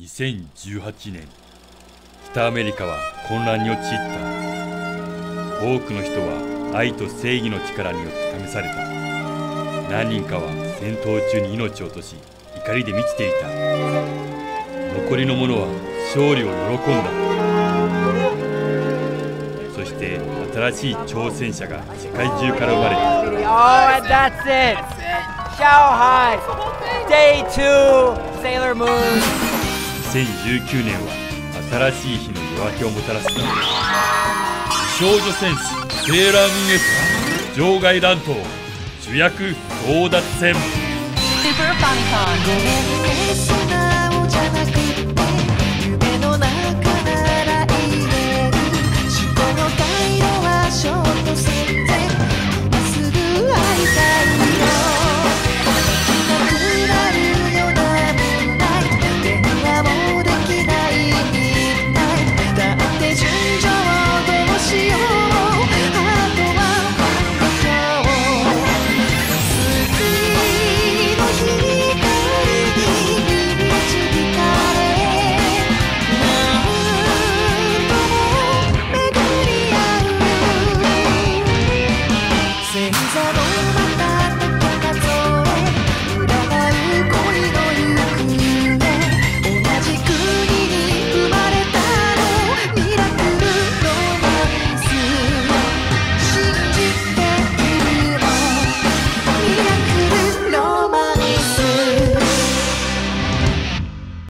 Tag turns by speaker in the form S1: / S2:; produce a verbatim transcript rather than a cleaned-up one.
S1: にせんじゅうはちねん、北アメリカは混乱に陥った。多くの人は愛と正義の力によって試された。何人かは戦闘中に命を落とし、怒りで満ちていた。残りの者は勝利を喜んだ。そして新しい挑戦者が世界中から生まれた。
S2: Oh, and that's it! Shanghai! Day two! Sailor Moon!
S1: にせんじゅうきゅうねんは新しい日の夜明けをもたらした。少女戦士セーラームーン S 場外乱闘主役争奪戦。
S3: Super Famicom